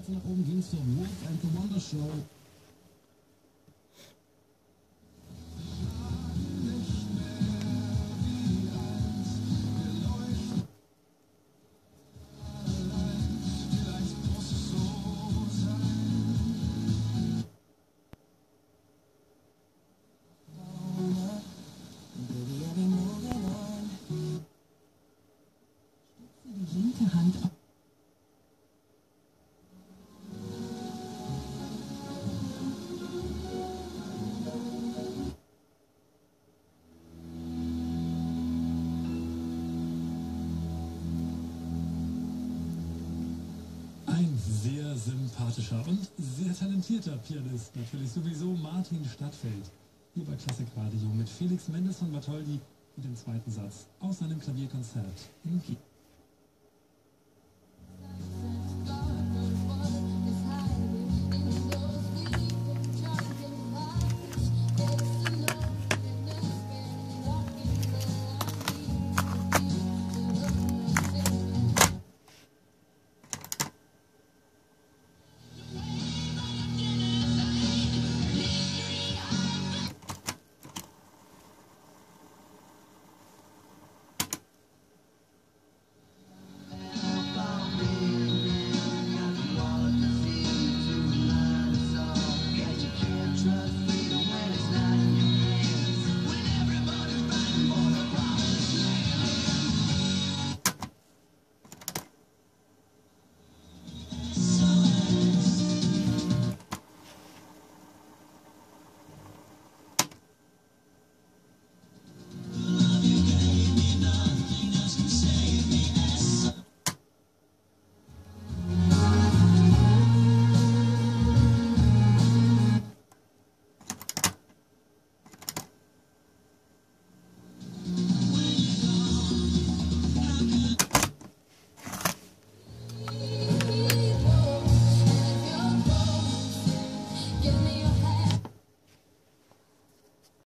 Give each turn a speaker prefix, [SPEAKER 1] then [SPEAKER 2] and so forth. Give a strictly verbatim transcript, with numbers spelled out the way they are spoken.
[SPEAKER 1] Plätze nach oben ging es zur Wolf and the Wonder Show.
[SPEAKER 2] Die linke Hand auf.
[SPEAKER 3] Ein sehr sympathischer und sehr talentierter Pianist, natürlich sowieso Martin Stadtfeld. Hier bei Klassik Radio mit Felix Mendes von Bartholdy und dem zweiten Satz aus seinem Klavierkonzert in G.